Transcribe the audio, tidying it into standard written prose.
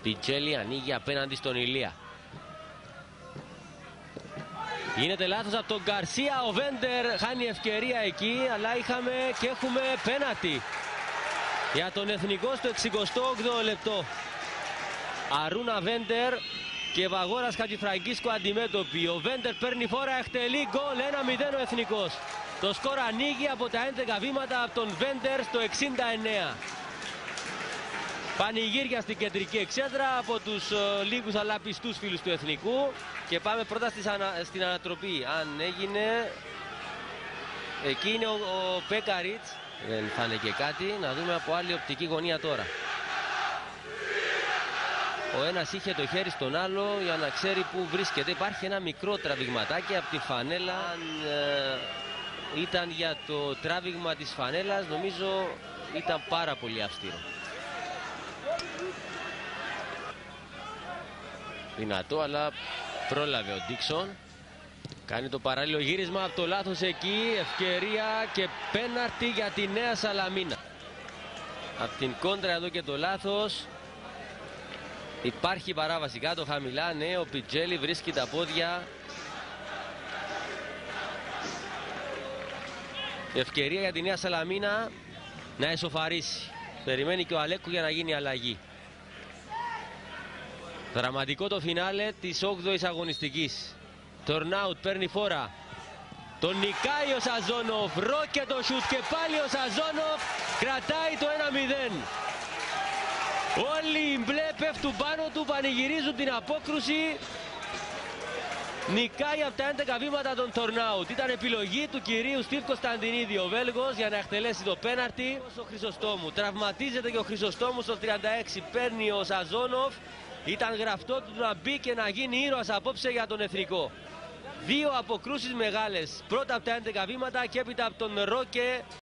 Πιτσέλη ανοίγει απέναντι στον Ηλία. Γίνεται λάθος από τον Γκαρσία, ο Βέντερ χάνει ευκαιρία εκεί, αλλά είχαμε και έχουμε πέναλτι για τον Εθνικό στο 68ο λεπτό. Αρούνα Βέντερ και Βαγόρας Χατζηφραγκίσκου αντιμέτωποι. Ο Βέντερ παίρνει φόρα, εκτελεί γκολ, 1-0 ο Εθνικός. Το σκορ ανοίγει από τα 11 βήματα από τον Βέντερ στο 69. Πανηγύρια στην κεντρική εξέδρα από τους λίγους αλλά πιστούς φίλους του Εθνικού. Και πάμε πρώτα στην ανατροπή. Αν έγινε, εκεί είναι ο Πέκαριτς. Δεν φάνηκε κάτι. Να δούμε από άλλη οπτική γωνία τώρα. Ο ένας είχε το χέρι στον άλλο για να ξέρει που βρίσκεται. Υπάρχει ένα μικρό τραβηγματάκι από τη φανέλα. Αν ήταν για το τράβηγμα της φανέλας, νομίζω ήταν πάρα πολύ αυστηρό. Δυνατό, αλλά πρόλαβε ο Ντίξον. Κάνει το παράλληλο γύρισμα από το λάθος εκεί. Ευκαιρία και πέναρτι για τη Νέα Σαλαμίνα. Από την κόντρα εδώ και το λάθος. Υπάρχει παράβαση κάτω χαμηλά. Ναι, ο Πιτσέλη βρίσκει τα πόδια. Ευκαιρία για τη Νέα Σαλαμίνα να εσωφαρίσει. Περιμένει και ο Αλέκου για να γίνει αλλαγή. Δραματικό το φινάλε της 8ης αγωνιστικής. Τορνάουτ παίρνει φόρα. Τον νικάει ο Σαζόνοφ. Ρόκε το σουτ και πάλι ο Σαζόνοφ κρατάει το 1-0. Όλοι οι μπλε πέφτουν πάνω του, πανηγυρίζουν την απόκρουση. Νικάει από τα 11 βήματα τον Τορνάουτ. Ήταν επιλογή του κυρίου Στίβ Κωνσταντινίδη, ο Βέλγος, για να εκτελέσει το πέναρτι. Ο Χρυσοστόμου. Τραυματίζεται και ο Χρυσοστόμου στο 36. Παίρνει ο Σαζόνοφ. Ήταν γραφτό του να μπει και να γίνει ήρωας απόψε για τον Εθνικό. Δύο αποκρούσεις μεγάλες. Πρώτα από τα 11 βήματα και έπειτα από τον Ρόκε.